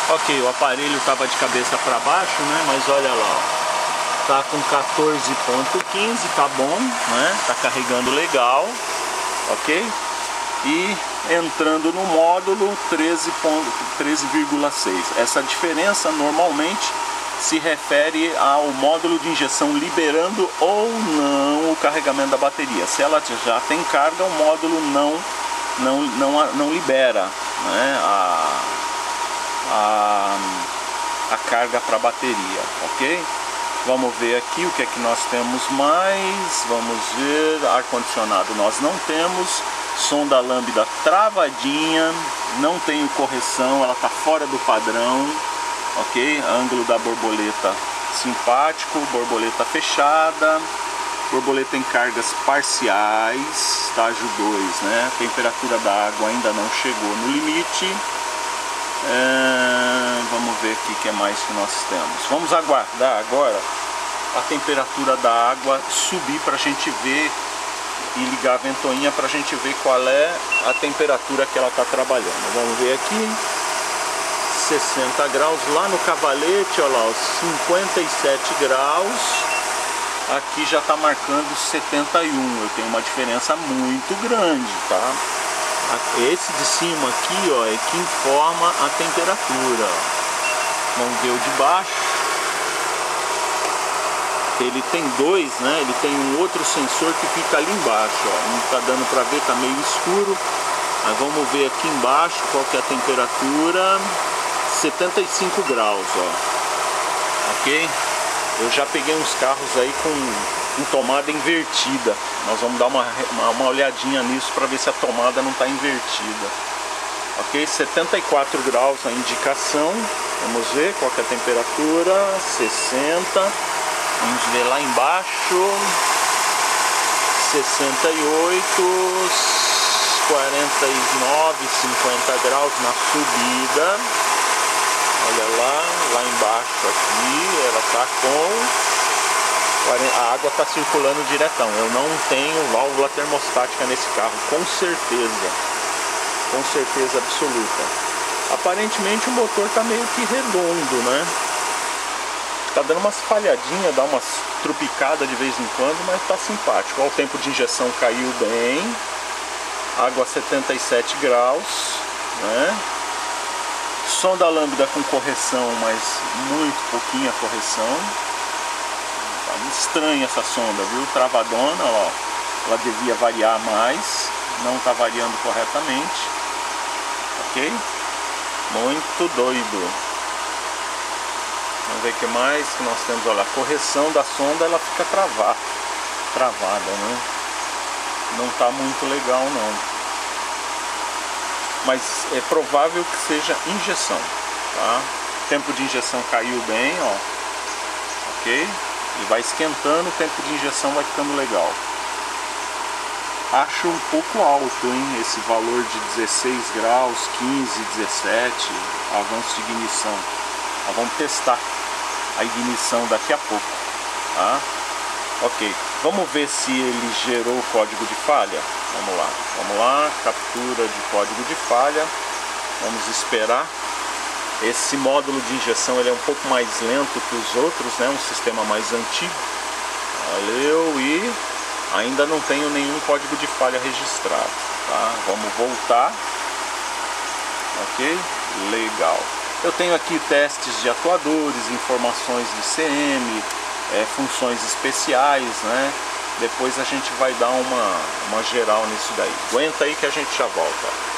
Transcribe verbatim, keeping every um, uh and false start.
Ok, o aparelho estava de cabeça para baixo, né? Mas olha lá, ó, tá com quatorze ponto quinze, tá bom, né? Tá carregando legal, ok? E entrando no módulo treze vírgula seis. Essa diferença normalmente se refere ao módulo de injeção liberando ou não o carregamento da bateria. Se ela já tem carga, o módulo não, não, não, não libera, né, a, a, a carga para a bateria, ok? Vamos ver aqui o que é que nós temos mais. Vamos ver, ar-condicionado nós não temos. Sonda lambda travadinha, não tenho correção, ela está fora do padrão, ok? Ângulo da borboleta simpático, borboleta fechada, borboleta em cargas parciais, estágio dois, né? Temperatura da água ainda não chegou no limite. É, vamos ver aqui o que mais que nós temos. Vamos aguardar agora a temperatura da água subir para a gente ver e ligar a ventoinha para a gente ver qual é a temperatura que ela está trabalhando. Vamos ver aqui, sessenta graus, lá no cavalete, olha lá, cinquenta e sete graus, aqui já está marcando setenta e um, eu tenho uma diferença muito grande, tá? Esse de cima aqui, ó, é que informa a temperatura. Vamos ver o de baixo. Ele tem dois, né? Ele tem um outro sensor que fica ali embaixo, ó. Não tá dando para ver, tá meio escuro. Mas vamos ver aqui embaixo qual que é a temperatura. setenta e cinco graus, ó. Ok? Eu já peguei uns carros aí com, com tomada invertida. Nós vamos dar uma, uma, uma olhadinha nisso para ver se a tomada não está invertida. Ok? setenta e quatro graus a indicação. Vamos ver qual que é a temperatura. sessenta. Vamos ver lá embaixo, sessenta e oito, quarenta e nove, cinquenta graus na subida. Olha lá, lá embaixo aqui, ela está com... A água está circulando diretão. Eu não tenho válvula termostática nesse carro, com certeza. Com certeza absoluta. Aparentemente o motor está meio que redondo, né? Tá dando umas falhadinhas, dá umas trupicadas de vez em quando, mas tá simpático. Ó, o tempo de injeção caiu bem. Água setenta e sete graus, né? Sonda lambda com correção, mas muito pouquinha correção. Tá estranha essa sonda, viu? Travadona, ó. Ela devia variar mais, não tá variando corretamente. Ok? Muito doido. Vamos ver o que mais que nós temos. Olha, a correção da sonda, ela fica travada, travada, né? Não tá muito legal não. Mas é provável que seja injeção, tá? O tempo de injeção caiu bem, ó. Ok? Ele vai esquentando, o tempo de injeção vai ficando legal. Acho um pouco alto, hein? Esse valor de dezesseis graus, quinze, dezessete, avanço de ignição. Nós vamos testar a ignição daqui a pouco, tá? Ok, vamos ver se ele gerou código de falha. Vamos lá, vamos lá, captura de código de falha. Vamos esperar. Esse módulo de injeção ele é um pouco mais lento que os outros, né? Um sistema mais antigo. Valeu, e ainda não tenho nenhum código de falha registrado, tá? Vamos voltar. Ok, legal. Eu tenho aqui testes de atuadores, informações de C M, é, funções especiais, né? Depois a gente vai dar uma, uma geral nisso daí. Aguenta aí que a gente já volta.